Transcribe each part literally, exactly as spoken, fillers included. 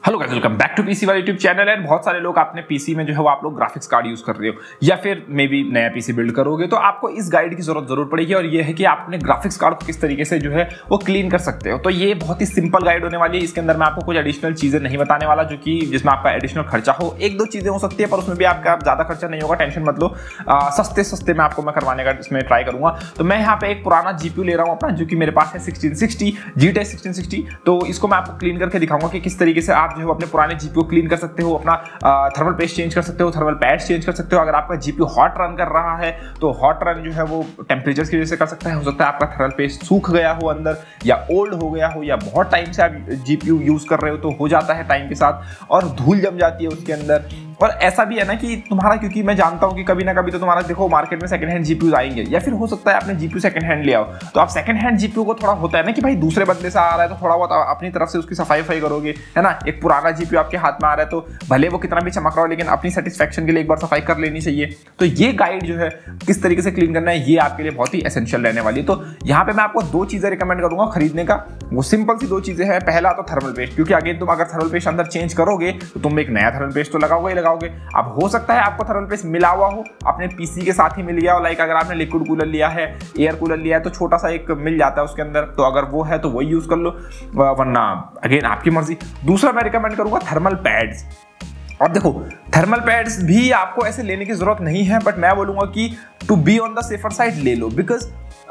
Hello guys, welcome back to PC वाला YouTube channel. And बहुत सारे लोग अपने पीसी में जो है वो आप लोग ग्राफिक्स कार्ड यूज कर रहे हो या फिर मे बी नया पीसी बिल्ड करोगे तो आपको इस गाइड की जरूरत जरूर पड़ेगी। और ये है कि आप अपने ग्राफिक्स कार्ड को किस तरीके से जो है वो क्लीन कर सकते हो। तो ये बहुत ही सिंपल गाइड होने वाली है। इसके अंदर मैं आपको कुछ एडिशनल चीजें नहीं बताने वाला जो कि जिसमें आपका एडिशनल खर्चा हो। एक दो चीजें हो सकती है पर उसमें भी आपका ज्यादा खर्चा नहीं होगा, टेंशन मत लो। आ, सस्ते सस्ते में आपको मैं करवाने का इसमें ट्राई करूंगा। तो मैं यहाँ पे एक पुराना जीपीयू ले रहा हूँ अपना, जो कि मेरे पास है sixteen sixty G T X sixteen sixty. तो इसको मैं आपको क्लीन करके दिखाऊंगा कि किस तरीके से आप जो है अपने पुराने जीपीयू क्लीन कर सकते हो, अपना थर्मल पेस्ट चेंज कर सकते हो, थर्मल पैड्स चेंज कर सकते हो। अगर आपका जीपीयू हॉट रन कर रहा है तो हॉट रन जो है वो टेम्परेचर की वजह से कर सकता है। हो सकता है आपका थर्मल पेस्ट सूख गया हो अंदर, या ओल्ड हो गया हो, या बहुत टाइम से आप जीपीयू यूज कर रहे हो तो हो जाता है टाइम के साथ और धूल जम जाती है उसके अंदर। और ऐसा भी है ना कि तुम्हारा, क्योंकि मैं जानता हूं कि कभी ना कभी तो तुम्हारा देखो मार्केट में सेकंड हैंड जीपीयू आएंगे, या फिर हो सकता है आपने जीपीयू सेकंड हैंड ले आओ तो आप सेकंड हैंड जीपीयू को थोड़ा होता है ना कि भाई दूसरे बंदे से आ रहा है तो थोड़ा बहुत अपनी तरफ से उसकी सफाई वफाई करोगे, है ना। एक पुराना जीपीयू आपके हाथ में आ रहा है तो भले वो कितना भी चमक रहा हो लेकिन अपनी सेटिस्फेक्शन के लिए एक बार सफाई कर लेनी चाहिए। तो ये गाइड जो है किस तरीके से क्लीन करना है ये आपके लिए बहुत ही एसेंशियल रहने वाली है। तो यहाँ पे मैं आपको दो चीजें रिकमेंड करूंगा खरीदने का। वो सिंपल सी दो चीजें हैं। पहला तो थर्मल पेस्ट, क्योंकि अगेन तुम अगर थर्मल पेस्ट अंदर चेंज करोगे तो तुम एक नया थर्मल पेस्ट तो लगाओगे ही लगाओगे। अब हो सकता है आपको थर्मल पेस्ट मिला हुआ हो, अपने पीसी के साथ ही मिल गया हो। लाइक अगर आपने लिक्विड कूलर लिया है, एयर कूलर लिया है तो छोटा सा एक मिल जाता है उसके अंदर, तो अगर वो है तो वही यूज कर लो, वरना अगेन आपकी मर्जी। दूसरा मैं रिकमेंड करूंगा थर्मल पैड्स। और देखो थर्मल पैड्स भी आपको ऐसे लेने की जरूरत नहीं है, बट मैं बोलूंगा कि to be on the safer side ले लो। बिकॉज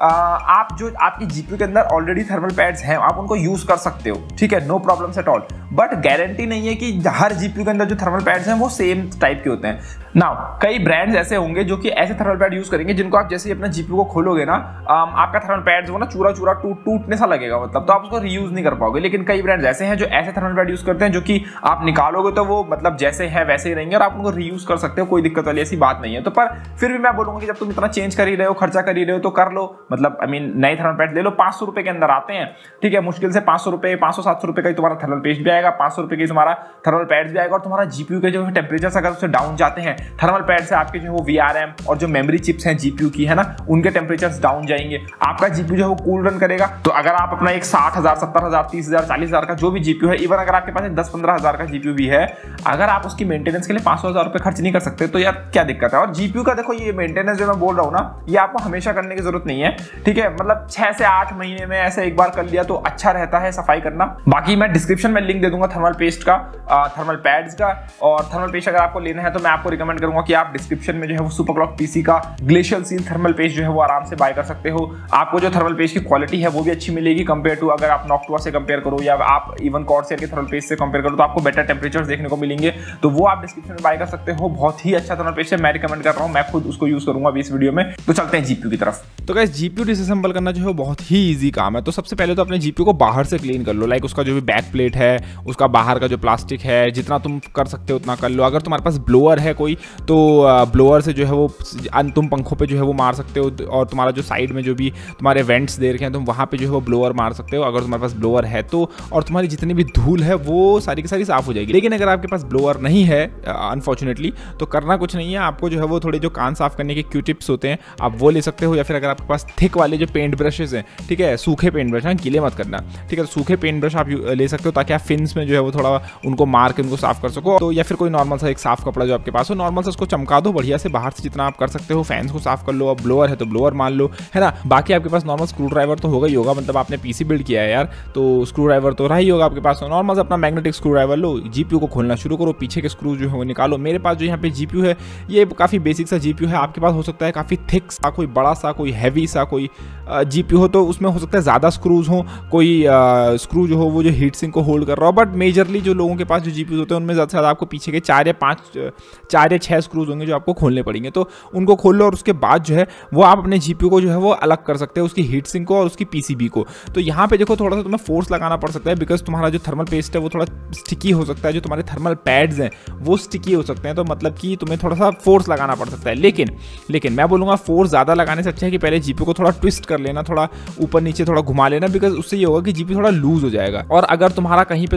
आप जो आपकी जीपीयू के अंदर ऑलरेडी थर्मल पैड्स हैं आप उनको यूज कर सकते हो, ठीक है, no problem at all. But guarantee नहीं है कि हर जीपीयू के अंदर जो थर्मल पैड्स हैं वो सेम टाइप के होते हैं। नाउ कई ब्रांड्स ऐसे होंगे जो कि ऐसे थर्मल पैड यूज करेंगे जिनको आप जैसे ही अपना जीपीयू को खोलोगे ना, आपका थर्मल पैड्स वो ना चूरा चूरा टूट टूटने सा लगेगा, मतलब तो आप उसको रीयूज नहीं कर पाओगे। लेकिन कई ब्रांड्स ऐसे हैं जो ऐसे थर्मल पैड यूज करते हैं जो कि आप निकालोगे तो वो मतलब जैसे है वैसे ही रहेंगे और आप उनको रीयूज कर सकते हो, कोई दिक्कत वाली ऐसी बात नहीं है। तो पर फिर भी मैं बोलूंगा कि जब तुम इतना चेंज कर ही रहे हो, खर्चा कर ही रहे हो तो कर लो। मतलब आई मीन नए थर्मल पैड ले लो, पांच सौ रुपए के अंदर आते हैं, ठीक है, मुश्किल से पांच सौ रुपए पांच सौ सात सौ रुपए का तुम्हारा थर्मल पेस्ट भी आएगा, पांच सौ रुपए की तुम्हारा थर्मल पैड्स भी आएगा। और तुम्हारा जीपीयू के जो टेम्परेचर अगर उससे डाउन जाते हैं थर्मल पैड से, आपके जो है वो वीआरएम और जो मेमोरी चिप्स हैं जीपीयू की, है ना, उनके टेम्परेचर्स डाउन जाएंगे, आपका जीपीयू जो है वो कूल रन करेगा। तो अगर आप अपना एक साठ हजार सत्तर हजार तीस हजार चालीस हजार का जो भी जीपीयू है, इवन अगर आपके पास एक दस पंद्रह हजार का जीपीयू भी है, अगर आप उसकी मेंटेनेंस के लिए पांच सौ हजार रुपए खर्च नहीं कर सकते तो यार क्या दिक्कत है। और जीपीयू का देखो ये मेंटेनेंस जो मैं बोल रहा हूँ ना, ये आपको हमेशा करने की जरूरत नहीं है, ठीक है। मतलब छह से आठ महीने में ऐसे एक बार कर लिया तो अच्छा रहता है सफाई करना। बाकी मैं डिस्क्रिप्शन में लिंक दे दूंगा थर्मल पेस्ट का, थर्मल पैड्स का। और थर्मल पेस्ट अगर आपको लेना है तो मैं आपको रिकमेंड करूंगा कि आप डिस्क्रिप्शन में जो है वो सुपर क्लॉक पीसी का ग्लेशियल सील थर्मल पेस्ट जो है वो आराम से बाय कर सकते हो। आपको जो थर्मल पेस्ट की क्वालिटी है वो भी अच्छी मिलेगी कंपेयर टू अगर आप नॉक्टुआ से कंपेयर करो या आप इवन कॉर्सेयर के थर्मल पेस्ट से कंपेयर करो तो आपको बेटर टेम्परेचर देखने को मिलेंगे। तो वो आप डिस्क्रिप्शन में बाय कर सकते हो। बहुत ही अच्छा थर्मल पेस्ट है, मैं रिकमेंड कर रहा हूँ, मैं खुद उसको यूज करूंगा अभी इस वीडियो में। तो चलते हैं जीपीयू की तरफ। तो गाइस जीपीयू डिसअसेंबल करना जो है बहुत ही इजी काम है। तो सबसे पहले तो अपने जीपीयू को बाहर से क्लीन कर लो। लाइक उसका जो भी बैक प्लेट है, उसका बाहर का जो प्लास्टिक है, जितना तुम कर सकते हो उतना कर लो। अगर तुम्हारे पास ब्लोअर है कोई तो ब्लोअर से जो है वो तुम पंखों पे जो है वो मार सकते हो। और तुम्हारा जो साइड में जो भी तुम्हारे वेंट्स दे रखे हैं तुम वहाँ पे जो है वो ब्लोअर मार सकते हो अगर तुम्हारे पास ब्लोअर है तो। और तुम्हारी जितनी भी धूल है वो सारी की सारी साफ हो जाएगी। लेकिन अगर आपके पास ब्लोअर नहीं है अनफॉर्चुनेटली तो करना कुछ नहीं है, आपको जो है वो थोड़े जो कान साफ करने के क्यू टिप्स होते हैं आप वो ले सकते हो। या फिर अगर आपके पास थिक वाले जो पेंट ब्रशेस हैं, ठीक है, सूखे पेंट ब्रश हैं, गीले मत करना, ठीक है, तो सूखे पेंट ब्रश आप ले सकते हो ताकि आप फिन्स में जो है वो थोड़ा उनको मार के उनको साफ कर सको। तो या फिर कोई नॉर्मल सा एक साफ कपड़ा जो आपके पास हो, नॉर्मल सा उसको चमका दो बढ़िया से बाहर से जितना आप कर सकते हो। फैंस को साफ कर लो, अब ब्लोअर है तो ब्लोअर मान लो, है ना। बाकी आपके पास नॉर्मल स्क्रू ड्राइवर तो होगा ही होगा, मतलब आपने पीसी बिल्ड किया है यार तो स्क्रू ड्राइवर तो रहा ही होगा आपके पास। तो नॉर्मल अपना मैग्नेटिक स्क्रू ड्राइवर लो, जीपीयू को खोलना शुरू करो, पीछे के स्क्रू जो है वो निकालो। मेरे पास जो यहाँ पे जीपीयू है ये काफी बेसिक सा जीपीयू है, आपके पास हो सकता है काफी थिक सा, कोई बड़ा सा, कोई हैवी सा कोई जीपीयू हो तो उसमें हो सकता है ज्यादा स्क्रूज हो, कोई स्क्रू जो हो वो जो हीट सिंक को होल्ड कर रहा हो। बट मेजरली जो लोगों के पास जो जीपीयू होते हैं उनमें ज्यादा से ज्यादा आपको पीछे के चार या पांच चार या छह स्क्रूज होंगे जो आपको खोलने पड़ेंगे। तो उनको खोल लो और उसके बाद जो है वो आप अपने जीपीयू को जो है वो अलग कर सकते हो, उसकी हीट सिंक को और उसकी पीसीबी को। तो यहाँ पे देखो थोड़ा सा तुम्हें फोर्स लगाना पड़ सकता है बिकॉज तुम्हारा जो थर्मल पेस्ट है वो थोड़ा स्टिकी हो सकता है, जो तुम्हारे थर्मल पैड्स हैं वो स्टिकी हो सकते हैं। तो मतलब कि तुम्हें थोड़ा सा फोर्स लगाना पड़ सकता है। लेकिन लेकिन मैं बोलूँगा फोर्स ज़्यादा लगाने से अच्छा है कि पहले जीपीयू को थोड़ा ट्विस्ट कर लेना, थोड़ा ऊपर नीचे थोड़ा घुमा लेना, बिकॉज उससे ये होगा कि जीपीयू थोड़ा लूज हो जाएगा। और अगर तुम्हारा कहीं पे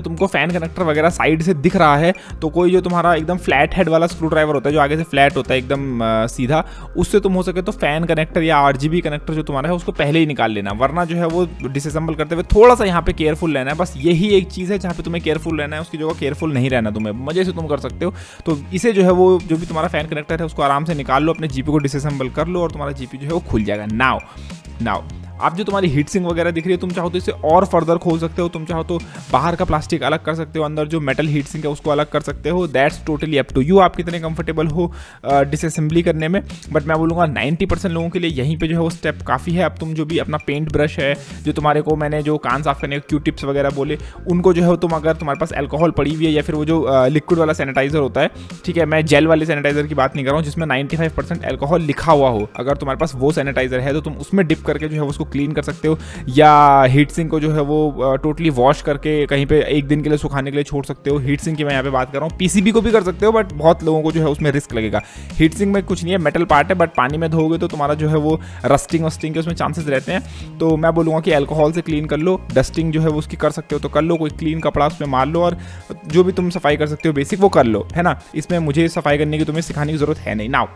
तुमको फैन कनेक्टर वगैरह साइड से दिख रहा है तो कोई जो तुम्हारा एकदम फ्लैट हेड वाला स्क्रू ड्राइवर होता है जो आगे से फ्लैट होता है एकदम सीधा, उससे तुम हो सके तो फैन कनेक्टर या आरजीबी कनेक्टर जो तुम्हारा है उसको पहले ही निकाल लेना, वरना जो है वो डिसअसेंबल करते हुए थोड़ा सा यहाँ पे केयरफुल रहना है। बस यही एक चीज़ है जहाँ पे तुम्हें केयरफुल रहना है, उसकी जगह केयरफुल नहीं रहना तुम्हें, मजे से तुम कर सकते हो। तो इसे जो है वो जो भी तुम्हारा फैन कनेक्टर है उसको आराम से निकाल लो, अपने जीपी को डिसअसेंबल कर लो और तुम्हारा जीपी जो है वो खुल जाएगा। नाउ नाउ आप जो तुम्हारी हीट सिंक वगैरह दिख रही है, तुम चाहो तो इसे और फर्दर खोल सकते हो, तुम चाहो तो बाहर का प्लास्टिक अलग कर सकते हो, अंदर जो मेटल हीट सिंक है उसको अलग कर सकते हो। That's totally up to you, आप कितने कंफर्टेबल हो डिसअसेंबली uh, करने में। बट मैं बोलूँगा नाइन्टी परसेंट लोगों के लिए यहीं पे जो है वो स्टेप काफ़ी है। अब तुम जो भी अपना पेंट ब्रश है, जो तुम्हारे को मैंने जो कान साफ करने के क्यू टिप्स वगैरह बोले, उनको जो है तुम अगर तुम्हारे पास एल्कोहल पड़ी हुई है या फिर वो जो लिक्विड uh, वाला सैनिटाइजर होता है, ठीक है, मैं जेल वाले सैनिटाइजर की बात नहीं कर रहा हूँ जिसमें नाइन्टी फाइव परसेंट एल्कोहल लिखा हुआ हो, अगर तुम्हारे पास वो सैनिटाइजर है तो तुम उसमें डिप करके जो है उसको क्लीन कर सकते हो, या हीट सिंक को जो है वो टोटली वॉश करके कहीं पे एक दिन के लिए सुखाने के लिए छोड़ सकते हो। हीट सिंक की मैं यहाँ पे बात कर रहा हूँ, पीसीबी को भी कर सकते हो बट बहुत लोगों को जो है उसमें रिस्क लगेगा। हीट सिंक में कुछ नहीं है, मेटल पार्ट है, बट पानी में धोओगे तो तुम्हारा जो है वो रस्टिंग वस्टिंग के उसमें चांसेस रहते हैं। तो मैं बोलूँगा कि अल्कोहल से क्लीन कर लो, डस्टिंग जो है वो उसकी कर सकते हो तो कर लो, कोई क्लीन कपड़ा उसमें मार लो और जो भी तुम सफाई कर सकते हो बेसिक वो कर लो, है ना। इसमें मुझे सफाई करने की तुम्हें सिखाने की जरूरत है नहीं। नाउ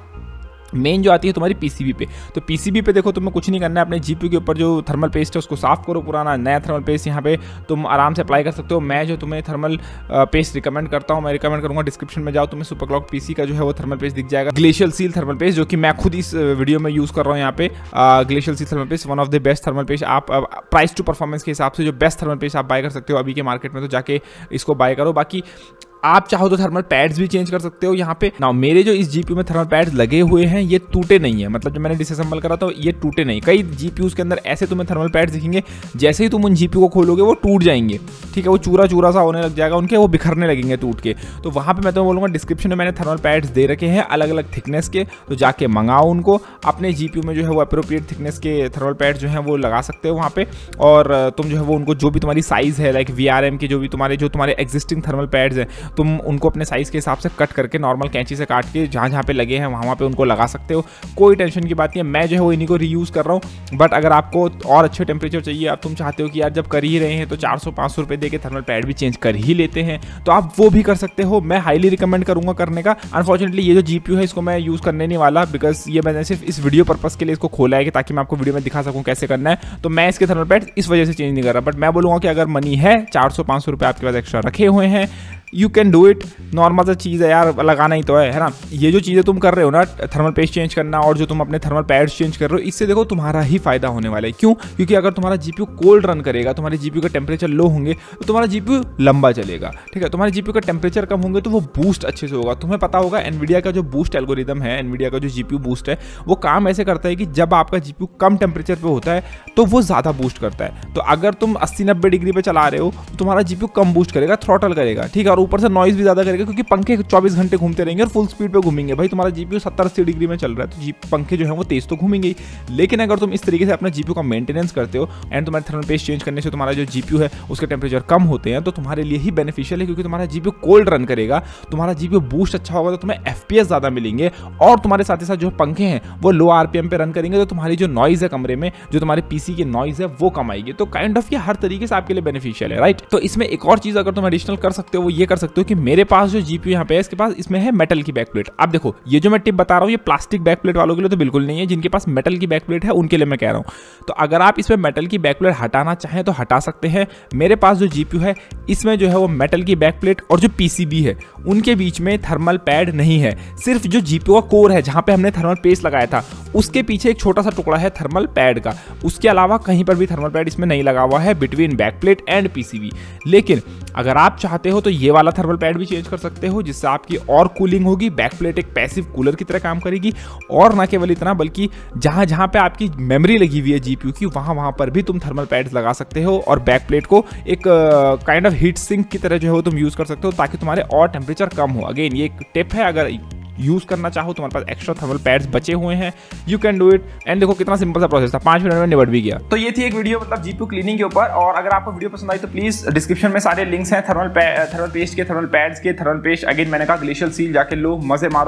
मेन जो आती है तुम्हारी पीसीबी पे, तो पीसीबी पे देखो तुम्हें कुछ नहीं करना है, अपने जीपीयू के ऊपर जो थर्मल पेस्ट है उसको साफ करो, पुराना नया थर्मल पेस्ट यहाँ पे तुम आराम से अप्लाई कर सकते हो। मैं जो तुम्हें थर्मल पेस्ट रिकमेंड करता हूँ, मैं रिकमेंड करूँगा डिस्क्रिप्शन में जाओ, तुम्हें सुपर क्लॉक पीसी का जो है वो थर्मल पेस्ट दिख जाएगा, ग्लेशियल सील थर्मल पेस्ट, जो कि मैं खुद इस वीडियो में यूज़ कर रहा हूँ यहाँ पे। Glacial seal thermal paste one of the best thermal paste, आप प्राइस टू परफॉर्मेंस के हिसाब से जो बेस्ट थर्मल पेस्ट आप बाय कर सकते हो अभी के मार्केट में, तो जाके इसको बाय करो। बाकी आप चाहो तो थर्मल पैड्स भी चेंज कर सकते हो यहाँ पे। ना मेरे जो इस जीपीयू में थर्मल पैड्स लगे हुए हैं ये टूटे नहीं है, मतलब जो मैंने डिसअसेंबल करा तो ये टूटे नहीं। कई जीपीयूज के अंदर ऐसे तुम्हें थर्मल पैड्स दिखेंगे, जैसे ही तुम उन जीपीयू को खोलोगे वो टूट जाएंगे, ठीक है, वो चूरा चूरा सा होने लग जाएगा उनके, वो बिखरने लगेंगे टूट के। तो वहाँ पे मैं तो बोलूँगा डिस्क्रिप्शन में मैंने थर्मल पैड्स दे रखे हैं अलग अलग थिकनेस के, तो जाके मंगाओ उनको, अपने जीपीयू में जो है वो अप्रोप्रिएट थिकनेस के थर्मल पैड्स जो है वो लगा सकते हो वहाँ पे। और तुम जो है वो उनको जो भी तुम्हारी साइज़ है, लाइक वी आर एम की जो भी तुम्हारे जो तुम्हारे एग्जिस्टिंग थर्मल पैड्स हैं, तुम उनको अपने साइज़ के हिसाब से कट करके नॉर्मल कैंची से काट के जहाँ जहाँ पे लगे हैं वहाँ वहाँ पे उनको लगा सकते हो, कोई टेंशन की बात नहीं है। मैं जो है वो इन्हीं को रीयूज़ कर रहा हूँ। बट अगर आपको और अच्छे टेम्परेचर चाहिए, आप तुम चाहते हो कि यार जब कर ही रहे हैं तो चार सौ पाँच सौ रुपये दे के थर्मल पैड भी चेंज कर ही लेते हैं, तो आप वो भी कर सकते हो। मैं हाईली रिकमेंड करूँगा करने का। अनफॉर्चुनेटली ये जो जीपीयू है इसको मैं यूज़ करने नहीं वाला, बिकॉज ये मैंने सिर्फ इस वीडियो पर्पज़ के लिए इसको खोला है कि ताकि मैं आपको वीडियो में दिखा सकूँ कैसे करना है, तो मैं इसके थर्मल पैड इस वजह से चेंज नहीं कर रहा। बट मैं बोलूँगा कि अगर मनी है, चार सौ पाँच सौ रुपये आपके पास एक्स्ट्रा रखे हुए हैं, you can do it. Normal सा चीज़ है यार, लगाना ही तो है, है ना। ये जो चीज़ें तुम कर रहे हो ना, थर्मल पेस्ट चेंज करना और जो तुम अपने थर्मल पैड्स चेंज कर रहे हो, इससे देखो तुम्हारा ही फायदा होने वाला है। क्यों? क्योंकि अगर तुम्हारा जीपीयू कोल्ड रन करेगा, तुम्हारे जीपीयू का टेम्परेचर लो होंगे तो तुम्हारा जीपीयू लंबा चलेगा, ठीक है। तुम्हारे जीपीयू का टेम्परेचर कम होंगे तो वो बूस्ट अच्छे से होगा। तुम्हें पता होगा एनवीडिया का जो बूस्ट एल्गोरिदम है, एनवीडिया का जो जीपीयू बूस्ट है, वो काम ऐसे करता है कि जब आपका जीपीयू कम टेम्परेचर पे होता है तो वो ज़्यादा बूस्ट करता है। तो अगर तुम अस्सी नब्बे डिग्री पे चला रहे हो तो तुम्हारा जीपीयू कम बूस्ट करेगा, थ्रॉटल करेगा, ठीक है, और ऊपर से नॉइज भी ज़्यादा करेगा क्योंकि पंखे चौबीस घंटे घूमते रहेंगे और फुल स्पीड पे घूमेंगे। भाई तुम्हारा जीपीयू सत्तर अस्सी डिग्री में चल रहा है तो जी पंखे जो है वो तेज तो घूमेंगे। लेकिन अगर तुम इस तरीके से अपना जीपीयू का मेंटेनेंस करते हो एंड तुम्हारे थर्मल पेस्ट चेंज करने से तुम्हारा जो जीपीयू है उसके टेम्परेचर कम होते हैं, तो तुम्हारे लिए ही बेनिफिशियल है, क्योंकि तुम्हारा जीपीयू कोल्ड रन करेगा, तुम्हारा जीपीयू बूस्ट अच्छा होगा तो तुम्हें एफपीएस ज़्यादा मिलेंगे, और तुम्हारे साथ ही साथ जो पंखे हैं वो लो आरपीएम पे रन करेंगे, तो तुम्हारी जो नॉइज है कमरे में, जो तुम्हारे पीसी की नॉइज है वो कम आएगी। तो काइंड ऑफ ये हर तरीके से आपके लिए बेनिफिशियल है, राइट। तो इसमें एक और चीज़ अगर तुम एडिशनल कर सकते हो वो ये कर सकते हो कि मेरे पास जो जीपीयू यहाँ पे है इसके पास इसमें है मेटल की बैकप्लेट। अब देखो ये जो मैं टिप बता रहा हूँ ये प्लास्टिक बैकप्लेट वालों के लिए तो बिल्कुल नहीं है, जिनके पास मेटल की बैकप्लेट है उनके लिए मैं कह रहा हूँ। तो अगर आप इसमें मेटल की बैकप्लेट हटाना चाहें तो हटा सकते हैं। मेरे पास जो जीपीयू है इसमें जो है वो मेटल की बैकप्लेट और जो पीसीबी है उनके बीच में थर्मल पैड नहीं है, सिर्फ जो जीपीयू का कोर है जहाँ पे हमने थर्मल पेस्ट लगाया था उसके पीछे एक छोटा सा टुकड़ा है थर्मल पैड का, उसके अलावा कहीं पर भी थर्मल पैड इसमें नहीं लगा हुआ है बिटवीन बैकप्लेट एंड पीसीबी। लेकिन अगर आप चाहते हो तो ये वाला थर्मल पैड भी चेंज कर सकते हो, जिससे आपकी और कूलिंग होगी, बैकप्लेट एक पैसिव कूलर की तरह काम करेगी। और ना केवल इतना बल्कि जहां जहां पे आपकी मेमोरी लगी हुई है जीपीयू की वहां वहां पर भी तुम थर्मल पैड्स लगा सकते हो, और बैकप्लेट को एक काइंड ऑफ हीट सिंक की तरह जो है वो तुम यूज कर सकते हो ताकि तुम्हारे और टेम्परेचर कम हो। अगेन ये एक टिप है, अगर यूज करना चाहो तुम्हारे पास एक्स्ट्रा थर्मल पैड्स बचे हुए हैं you can do it. And देखो कितना सिंपल सा प्रोसेस था, पांच मिनट में निबट भी गया। तो ये थी एक वीडियो मतलब जीपीयू क्लीनिंग के ऊपर, और अगर आपको वीडियो पसंद आई तो प्लीज डिस्क्रिप्शन में सारे लिंक्स हैं थर्मल थर्मल पेस्ट के, थर्मल पैड्स के, थर्मल पेस्ट। अगेन मैंने कहा ग्लेशियल सील, जाके लो, मजे मारो,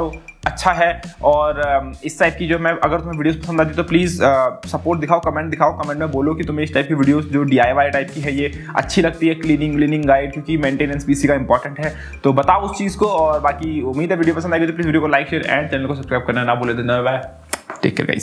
अच्छा है। और इस टाइप की जो मैं अगर तुम्हें वीडियोस पसंद आती तो प्लीज़ सपोर्ट दिखाओ, कमेंट दिखाओ, कमेंट में बोलो कि तुम्हें इस टाइप की वीडियोस जो डीआईवाई टाइप की है ये अच्छी लगती है, क्लीनिंग क्लीनिंग गाइड, क्योंकि मेंटेनेंस पीसी का इंपॉर्टेंट है। तो बताओ उस चीज़ को। और बाकी उम्मीद है वीडियो पसंद आएगी तो प्लीज़ वीडियो को लाइक शेयर एंड चैनल को सब्सक्राइब करना ना भूले। धन्यवाद, टेक केयर गाइस।